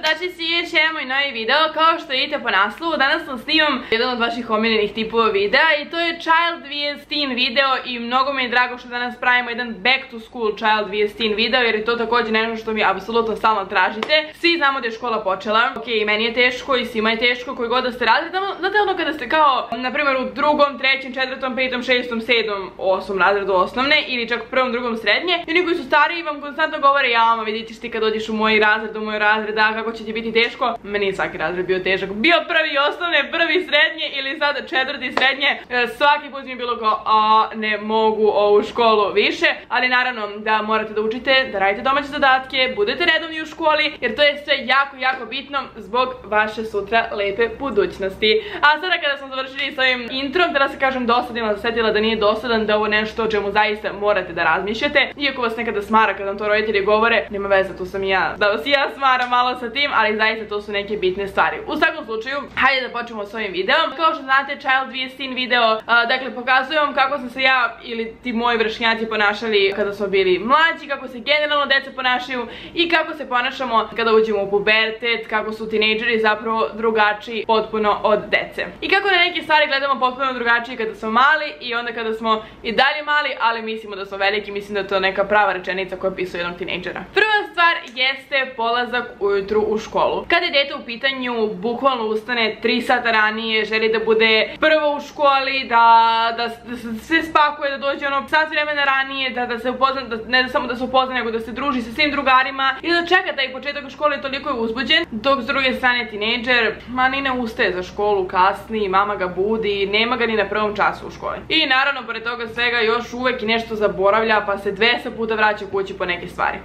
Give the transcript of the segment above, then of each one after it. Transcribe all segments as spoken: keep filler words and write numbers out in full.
dobrodošli svi još jedan moj novi video. Kao što vidite po naslovu, danas vam snimam jedan od vaših omiljenih tipova videa i to je Child vs Teen video i mnogo mi je drago što danas pravimo jedan back to school Child vs Teen video jer je to također nešto što mi apsolutno stalno tražite. Svi znamo da je škola počela, ok, i meni je teško i svima je teško koji god da ste radili, znate ono kada ste kao, na primjer u drugom, trećem, četvrtom, petom, šestom, sedmom, osmom razredu osnovne ili čak prvom, drugom, srednje i oni koji su stariji vam konstantno govore ja, ma vidiš ti kad dođeš u moj razred, u moj razred, da, kako će ti biti teško. Meni je svaki razred bio težak. Bio prvi osnovne, prvi srednje ili sada četvrti srednje. Svaki put mi je bilo kao, a ne mogu ovu školu više. Ali naravno da morate da učite, da radite domaće zadatke, budete redovni u školi, jer to je sve jako, jako bitno zbog vaše sutra lepe budućnosti. A sada kada smo završili s ovim introm, da se kažem dosadila, zasetila da nije dosadan, da ovo nešto o čemu zaista morate da razmišljate. Iako vas nekada smara kada vam to roditelji govore, nema veze, tu sam i ja, da vas i ja smaram malo sa tim, ali zaista to su neke bitne stvari. U svakom slučaju, hajde da počnemo s ovim videom. Kao što znate, Child vs Teen video, a, dakle pokazujem vam kako sam se ja ili ti moji vršnjaci ponašali kada smo bili mlađi, kako se generalno deca ponašaju i kako se ponašamo kada uđemo u pubertet, kako su tinejdžeri zapravo drugačiji potpuno od dece. I kako na neke stvari gledamo potpuno drugačiji kada smo mali i onda kada smo i dalje mali, ali mislimo da smo veliki, mislim da je to neka prava rečenica koja pisuje jednog tinejdžera. Prva stvar jeste polazak ujutru u školu. Kada je dete u pitanju, bukvalno ustane tri sata ranije, želi da bude prvo u školi, da, da, da se sve spakuje, da dođe ono sat vremena ranije, da, da se upozna, da, ne da samo da se upozna, nego da se druži sa svim drugarima i da čeka taj početak škole, toliko je uzbuđen, dok s druge strane tinejdžer, ma ni ne ustaje za školu, kasni, mama ga budi, nema ga ni na prvom času u školi. I naravno, pored toga svega, još uvek i nešto zaboravlja, pa se dvesta puta vraća kući po neke stvari.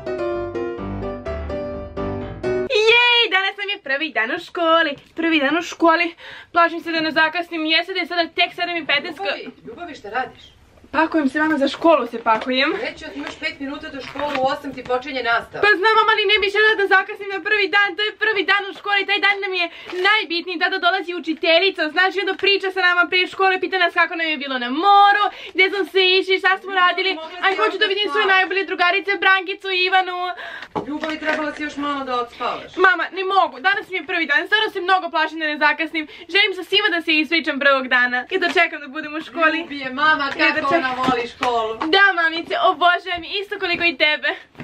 Danas nam je prvi dan u školi, prvi dan u školi, plašim se da ne zakasnim, jeste da je sada tek sedam i petnaest. Ljubavi, Ljubavi, šta radiš? Pakujem se mama, za školu se pakujem. Reći, imaš pet minuta do školu, u osam ti počinje nastava. Pa znam, ali ne bih željela da zakasnim na prvi dan, to je prvi dan u školi, taj dan nam je najbitniji, tada dolazi učiteljica, znači onda priča sa nama prije škole, pita nas kako nam je bilo na moru, gdje smo se išli, šta smo radili, a hoću da vidim svoje najbolje drugarice, Brankicu i Ivanu. Ljubavi, trebala si još malo da odspavaš. Mama, ne mogu, danas mi je prvi dan, stvarno se mnogo plašim da ne zakasnim, želim sa svima da se ispričam prvog dana i da čekam da budem u školi. Ljubije, mama, kako ona voli školu. Da, mamice, obožavam isto koliko i tebe.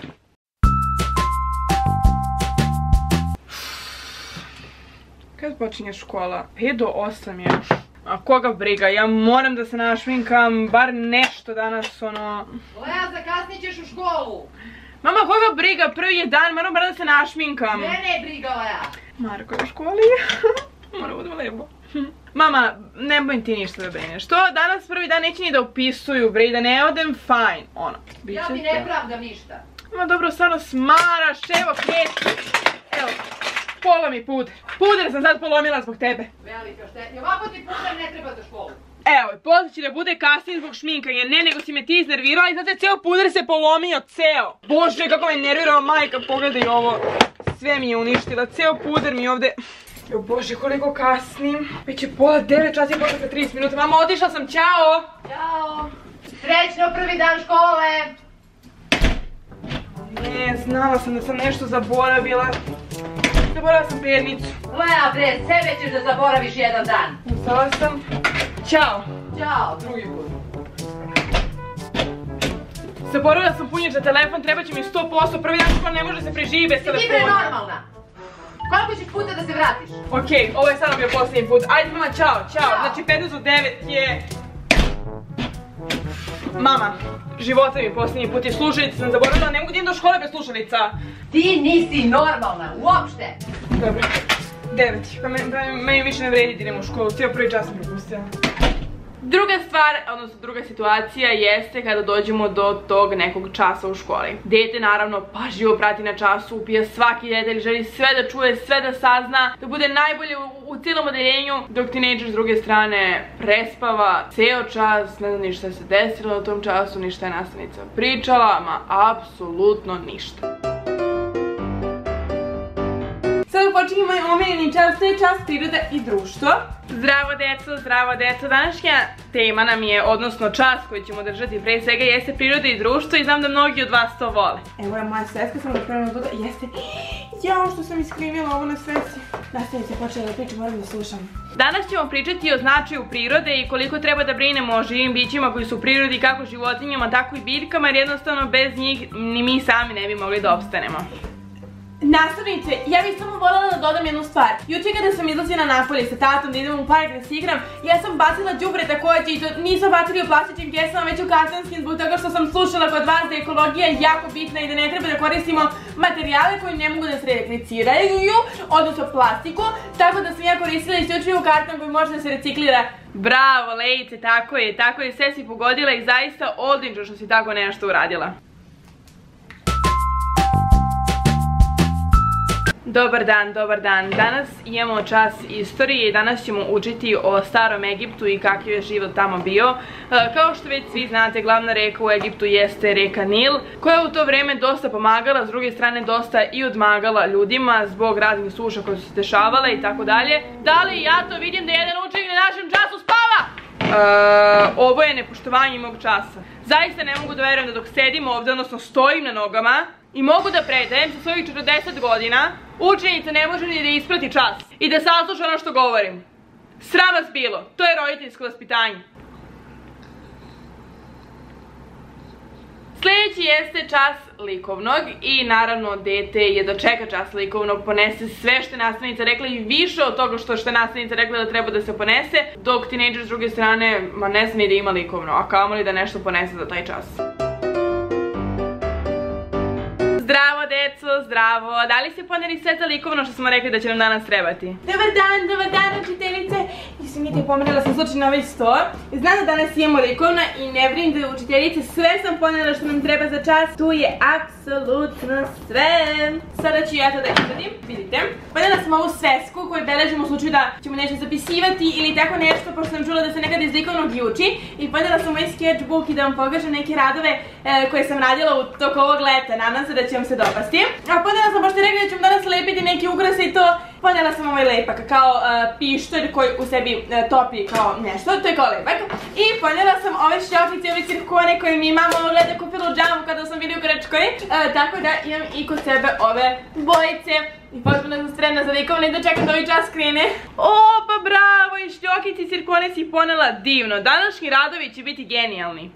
Kad počinje škola? pet do osam još. A koga briga, ja moram da se našminkam, bar nešto danas, ono... Lea, zakasnit ćeš u školu. Mama, koga briga, prvi je dan, moram bar da se našminkam. Mene je briga, Lea. Marko je u školi. Moram budem lepo. Mama, ne bojim ti ništa da brineš. To danas prvi dan neće ni da upisuju, bre, da ne odem, fajn, ono. Ja ti ne pravdam ništa. Ma dobro, stvarno smaraš, evo kreti. Evo, polomi puder. Puder sam sad polomila zbog tebe. Velika štetnja, ovako ti puder ne treba za školu. Evo, posle će da bude kasnije zbog šminkanja, ne, nego si me ti iznervirala i znate, ceo puder se polomio, ceo. Bože, kako me nervirala majka, pogledaj ovo. Sve mi je uništila, ceo puder mi ovde... Jo bože, koliko kasnim. Već je pola devet časa i počeka trideset minuta. Mama, otišla sam, ćao! Ćao! Srećno prvi dan škole! Ne, znala sam da sam nešto zaboravila. Zaboravila sam pernicu. Lea, bre, sebe ćeš da zaboraviš jedan dan. Ustala sam. Ćao! Ćao, drugi put. Zaboravila sam punječ za telefon, treba će mi sto posto. Prvi dan škola ne može se preživi bez telefona. Ti bre normalna! Koliko ćeš puta da se vratiš? Okej, ovo je sada bio posljednji put. Ajde mama, čao, čao. Znači petnaest do devet je... Mama, života mi posljednji put je slušalica, sam zaboravila, ne mogu da idem do škole bez slušalica. Ti nisi normalna, uopšte. Dobro, devet. Pa meni više ne vredi da idem u školu, cijel prvi čas sam propustila. Druga stvar, odnosno druga situacija jeste kada dođemo do tog nekog časa u školi. Dete naravno pažljivo prati na času, upija svaki detalj, želi sve da čuje, sve da sazna, da bude najbolje u, u cijelom odeljenju, dok tinejdžer s druge strane prespava ceo čas, ne zna ni šta se desilo na tom času, ni šta je nastavnica pričala, ma apsolutno ništa. Sada počinje moj omiljeni čas, to je čas priroda i društvo. Zdravo deco, zdravo deco, današnja tema nam je, odnosno čas koji ćemo držati pre svega jeste priroda i društvo i znam da mnogi od vas to vole. Evo je moja sveska, samo da pravimo toga, jeste, Jao, što sam iskrivila ovo na sveci. Nastavite, počela da pričam, moram da slušam. Danas ćemo pričati o značaju prirode i koliko treba da brinemo o živim bićima koji su u prirodi, kako životinjama, tako i biljkama, jer jednostavno bez njih ni mi sami ne bi mogli da opstanemo. Nastavnice, ja bih samo voljela da dodam jednu stvar. Juče kada sam izlazila napolje sa tatom da idem u park da se igram, ja sam bacila đubre takođe i to nisam bacila u plastičnim kesama, već u kartonskim, zbog toga što sam slušala kod vas da je ekologija jako bitna i da ne treba da koristimo materijale koji ne mogu da se recikliraju, odnosno plastiku, tako da sam ja koristila isključivo karton koji može da se reciklira. Bravo, Lejice, tako je, tako je, sve si pogodila i zaista odlično što si tako nešto uradila. Dobar dan, dobar dan. Danas imamo čas istorije i danas ćemo učiti o starom Egiptu i kakav je život tamo bio. Kao što već svi znate, glavna reka u Egiptu jeste reka Nil, koja je u to vreme dosta pomagala, s druge strane dosta i odmagala ljudima zbog raznih suša koje su se dešavale i tako dalje. Da li ja to vidim da jedan učenik na našem času spava? Ovo je nepoštovanje mog časa. Zaista ne mogu da verujem da dok sedim ovde, odnosno stojim na nogama i mogu da predajem sa svojih četrdeset godina, učenica ne može ni da isprati čas i da sasluša ono što govorim. Sram vas bilo, to je roditeljsko vaspitanje. Sljedeći jeste čas likovnog i naravno dete je da čeka čas likovnog, ponese sve što je nastavnica rekla i više od toga što je nastavnica rekla da treba da se ponese, dok tinejdžer s druge strane, ma ne zna ni da ima likovno, a kamoli da nešto ponese za taj čas. Zdravo, deco, zdravo. Da li ste poneli sve za likovno što smo rekli da će nam danas trebati? Dobar dan, dobar dan, učiteljice. Izvinite, pomerila sam slučajno ovaj sto. Znam da danas imamo likovna i ne brim da učiteljice, sve sam ponela što nam treba za čas. Tu je apsolutno sve. Sada ću ja to da izvadim, vidite. Ponela sam ovu svesku koju beležimo u slučaju da ćemo nešto zapisivati ili tako nešto, pošto sam čula da se nekada iz likovnog i uči. I ponela sam ovaj sketchbook i da vam pokažem neke radove koje sam radila u toku ovog leta. Nadam se da će vam se dopasti. A ponela sam, pošto je rekli da ćemo danas lepiti neki ukrase i to, ponela sam ovaj lepak kao pištolj koji u sebi topi kao nešto, to je kao lepak. I ponela sam ove šljokice, ove cirkone koje mi mama gleda kupila u džamu kada sam bili u Grčkoj. Tako da imam i kod sebe ove bojice. I potpuno sam spremna za likovno i da čekam da ovaj čas krene. O, pa bravo, i šljokice i cirkone si ponela divno. Današnji radovi će biti genijalni.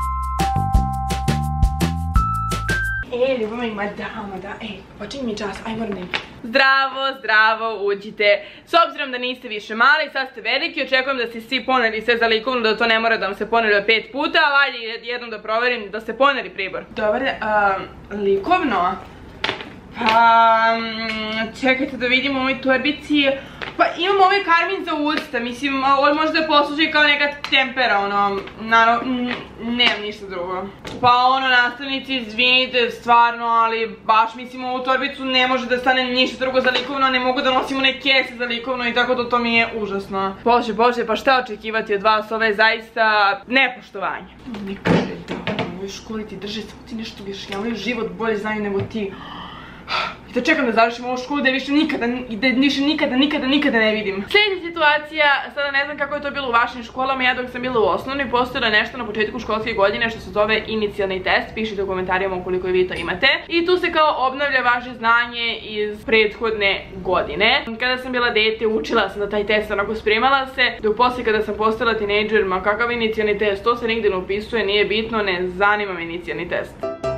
E, ljubimo ima dama, da, ej, počinje mi čas, aj moram da im. Zdravo, zdravo, uđite. S obzirom da niste više mali, sad ste veliki, očekujem da ste svi poneli sve za likovno, da to ne mora da vam se poneli pet puta, a valje jednom da proverim da ste poneli pribor. Dobar, likovno? Pa, čekajte da vidimo u ovoj torbici. Pa imam ovaj karmin za usta, mislim, ovo možda posluži kao neka tempera, ono, naravno, nemam ništa drugo. Pa ono, nastavnici, izvinite, stvarno, ali baš mislim ovu torbicu ne može da stane ništa drugo za likovno, ne mogu da nosim one kese za likovno i tako da to mi je užasno. Bože, bože, pa šta očekivati od vas, ovo je zaista nepoštovanje. Ne kaže da u ovoj školi ti drže, samo ti nešto objašnjavaju, život bolje znaju nego ti. I da čekam da završim ovu školu da je više nikada, da je više nikada, nikada, nikada ne vidim. Sljedeća situacija, sada ne znam kako je to bilo u vašim školama, ja dok sam bila u osnovnoj, postojalo je nešto na početku školske godine što se zove inicijalni test, pišite u komentarima ukoliko i vi to imate. I tu se kao obnavlja vaše znanje iz prethodne godine. Kada sam bila dete, učila sam da taj test, onako spremala se, dok poslije kada sam postala tinejdžer, ma kakav inicijalni test, to se nigde ne upisuje, nije bitno, ne zanima me inicijalni test.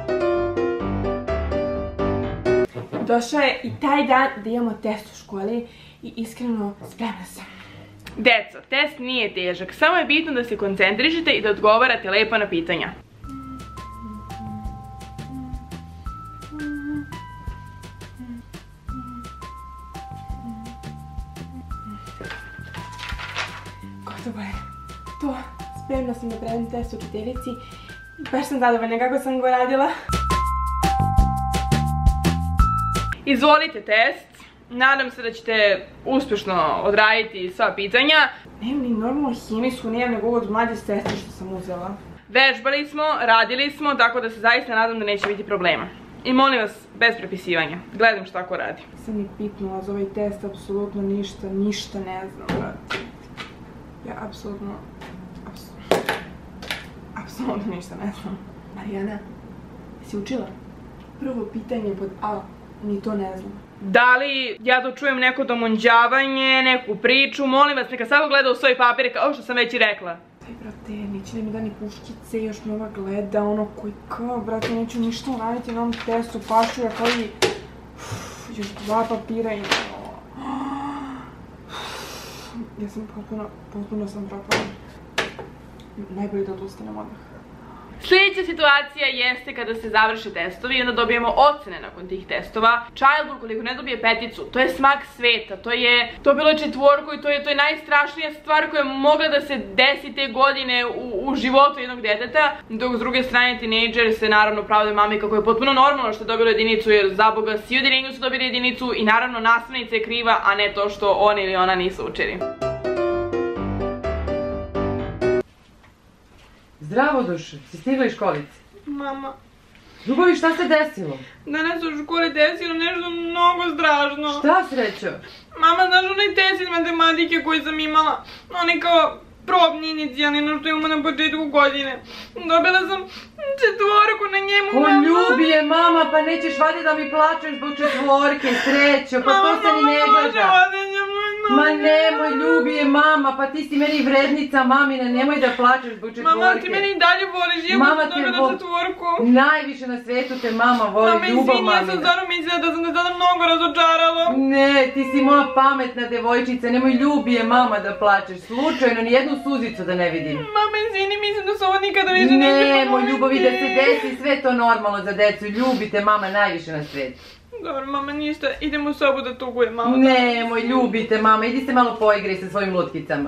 Došao je i taj dan da imamo test u školi i iskreno spremna sam. Deco, test nije težak, samo je bitno da se koncentrišete i da odgovarate lepo na pitanja. Gotovo je. To, spremna sam da predam test učiteljici i baš sam zadovoljna kako sam ga radila. Izvolite test, nadam se da ćete uspješno odraditi sva pitanja. Nemam ni normalno hemijsku, nemam nego od mlađe sestre što sam uzela. Vežbali smo, radili smo, tako da se zaista nadam da neće biti problema. I molim vas, bez prepisivanja, gledam što tako radi. Sam mi pitnula za ovaj test, apsolutno ništa, ništa ne znam, brate. Ja apsolutno, apsolutno, apsolutno ništa ne znam. Marijana, jesi učila? Prvo pitanje pod A. Ni to ne znam. Da li ja dočujem neko domunđavanje, neku priču, molim vas, neka svako gleda u svoj papir, kao što sam već i rekla. Aj, brate, neće da mi da ni puškice, još me ova gleda, ono koji kao, brate, neću ništa uraditi na ovom testu, pašu ja kao i... Još dva papira i... Ja sam potpuno, potpuno sam propala. Najbolje da odustanem odmah. Sljedeća situacija jeste kada se završe testovi i onda dobijemo ocene nakon tih testova. Child, ukoliko ne dobije peticu, to je smak sveta, to je dobilo četvorku i to je, to je najstrašnija stvar koja je mogla da se desi te godine u, u životu jednog deteta, dok s druge strane tinejdžer se naravno pravda mami kako je potpuno normalno što je dobilo jedinicu, jer za Boga svi u odeljenju su dobili jedinicu i naravno nastavnica je kriva, a ne to što on ili ona nisu učili. Zdravo, duše, si stigla iz školice? Mama. Ljubavi, šta se desilo? Danas u školi desilo nešto mnogo strašno. Šta, Srećo? Mama, znaš onaj test iz matematike koji sam imala? Onaj kao probni inicijalni, no što imamo na početku godine. Dobila sam četvorku na njemu, O, mama. ljubi je, mama, pa nećeš vadi da mi plačeš zbog četvorke, Srećo, pa to se ni ne gleda. Ma nemoj, ljubi je, mama, pa ti si meni vrednica, mamina, nemoj da plačeš zbog četvorke. Mama, ti meni i dalje voliš, ja sam dobila četvorku. Najviše na svijetu te mama voli, ljubav mamina. Mama, izvini, ja sam stvarno mislila da sam te tada mnogo razočarala. Ne, ti si moja pametna devojčica, nemoj, ljubi je, mama, da plačeš, slučajno, nijednu suzicu da ne vidim. Mama, izvini, mislim da se ovo nikada više neće ponoviti. Nemoj, ljubavi, da se desi sve to normalno za decu, ljubite mama najviše na svijetu. Dobro, mama, ništa, idem u sobu da tugujem malo. Nemoj, ljubite mama, idi se malo poigraj sa svojim lutkicama.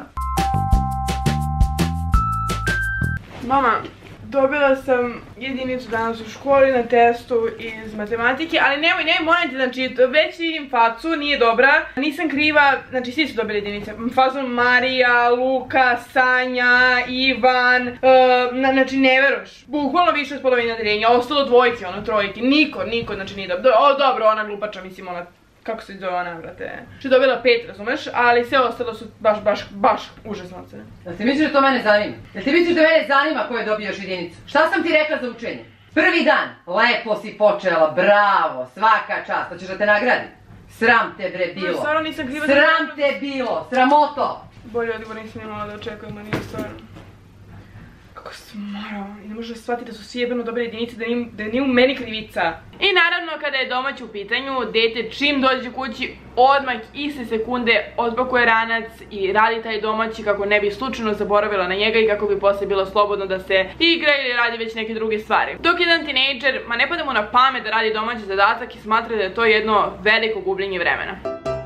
Mama, dobila sam jedinicu danas u školi na testu iz matematike, ali nemoj, nemoj, molim ti, znači, već vidim facu, nije dobra, nisam kriva, znači, svi su dobili jedinice, fazom Marija, Luka, Sanja, Ivan, uh, znači, ne veruš, bukvalno više od polovine odeljenja, ostalo dvojke, ono, trojke, niko, niko, znači, nije dobro, o, dobro, ona glupača, mislim, ona, kako se zove ona, brate, što je dobila pet, razumeš, ali sve ostalo su baš, baš, baš užasno ocene. Jel ti misliš da to mene zanima? Jel ti misliš da mene zanima ko je dobio još jedinicu? Šta sam ti rekla za učenje? Prvi dan, lepo si počela, bravo, svaka čast, hoćeš da te nagradi? Sram te bre bilo. Stvarno nisam kriva. Sram te bilo, sramoto. Bolje odgovor nisam imala da očekujem, da nije stvarno. Kako smara, i ne može shvatiti da su svi jebeno dobre jedinice, da nije u meni krivica. I naravno kada je domać u pitanju, dete čim dođe kući, odmah iste sekunde odpakuje ranac i radi taj domaći kako ne bi slučajno zaboravila na njega i kako bi posle bilo slobodno da se igra ili radi već neke druge stvari. Dok jedan tinejdžer, ma ne pada mu na pamet da radi domaći zadatak i smatra da je to jedno veliko gubljenje vremena.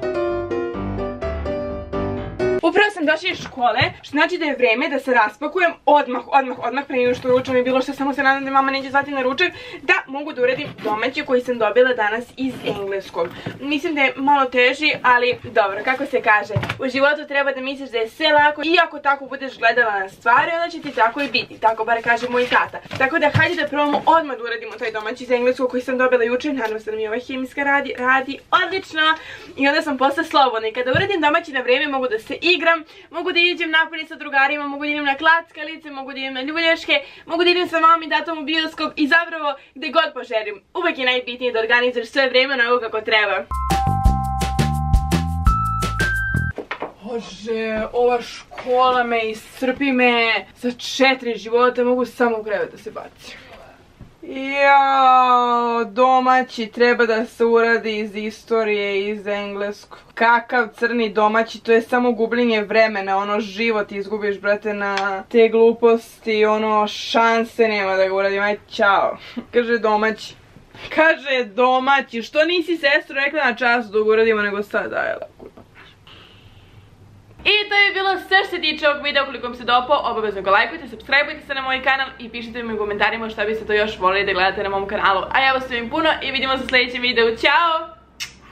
Upravo sam došla iz škole, što znači da je vreme da se raspakujem odmah, odmah, odmah pre nego što ručam i bilo što, samo se nadam da mama neće zvati na ručak, da mogu da uradim domaći koji sam dobila danas iz engleskog. Mislim da je malo teži, ali dobro, kako se kaže, u životu treba da misliš da je sve lako i ako tako budeš gledala na stvari, onda će ti tako i biti, tako bar kaže moj tata. Tako da hajde da probamo odmah da uradimo taj domaći iz engleskog koji sam dobila jučer, nadam se da mi ova hemijska radi, radi odlično i onda sam posle slobodna i kada uradim domaći na vreme mogu da se igram, mogu da idem napolje sa drugarima, mogu da idem na klackalice, mogu da idem na ljulješke, mogu da idem sa mamom i tatom u bioskop i zapravo gde god poželim. Uvek je najbitnije da organizuješ sve vreme onako kako treba. Bože, ova škola me iscrpi me. Za četiri života mogu samo u krevet da se bacim. Jao, domaći treba da se uradi iz istorije, iz engleskog. Kakav crni domaći, to je samo gubljenje vremena, ono život izgubiš, brate, na te gluposti, ono šanse nema da ga uradim, aj ćao. Kaže domaći. Kaže domaći, što nisi sestru rekla na času da ga uradimo nego sad, ajela. I to je bilo sve što se tiče ovog videa. Ukoliko vam se dopao, obavezno ga lajkujte, subscribeujte se na moj kanal i pišite mi u komentarima šta biste to još volili da gledate na mom kanalu. A ja vas svim puno i vidimo se u sljedećem videu. Ćao!